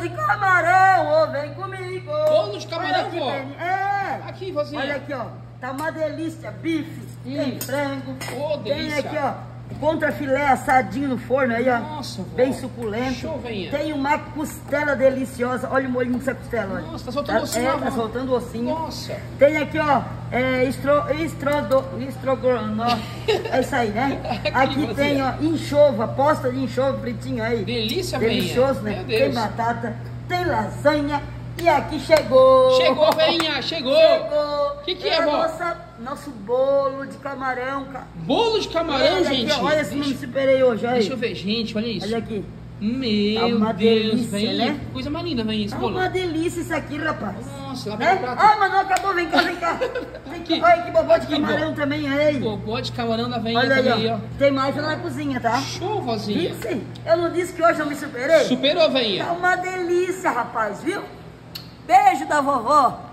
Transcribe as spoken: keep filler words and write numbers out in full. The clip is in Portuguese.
de camarão, ô, vem comigo. Bolo de camarão, aqui, vó? Beni. É. Aqui, vozinha. Olha aqui, ó. Tá uma delícia. Bife, Hum. tem frango. Ô, delícia. Tem aqui, ó. Contra filé assadinho no forno aí, ó. Nossa, vó. Bem suculento. Show, venha. Tem uma costela deliciosa. Olha o molhinho dessa costela, olha. Nossa, tá soltando ossinho, É, ó, tá vó. soltando ossinho. Nossa. Tem aqui, ó, é, estro, estrodo, estrogonofe. É isso aí, né? Aqui vozinha. tem, ó, enxova, posta de enxova fritinho aí. Delícia, venha. Delicioso, né? Meu Tem Deus. batata, tem lasanha. E aqui chegou. Chegou, venha, chegou. Chegou. Que que é, a vó? Nossa, nosso bolo de camarão, cara. Bolo de camarão, Olha gente. aqui, ó, olha se não me deixa, superei hoje, olha aí. deixa eu ver, gente, olha isso. Olha aqui. Meu Tá uma Deus, delícia, vem. né? Coisa mais linda, vem esse Tá bolo. uma delícia isso aqui, rapaz. Nossa, lá Né? vem o prato. Ah, mas não acabou, vem cá, vem cá. Vem Aqui. cá. Olha que bobó de Aqui, camarão vó. também aí. Bobó de camarão da venha Olha também, aí, ó. ó. Tem mais lá na cozinha, tá? Show, vozinha. Disse? Eu não disse que hoje eu me superei? Superou, venha. Tá uma delícia, rapaz, viu? Beijo da vovó.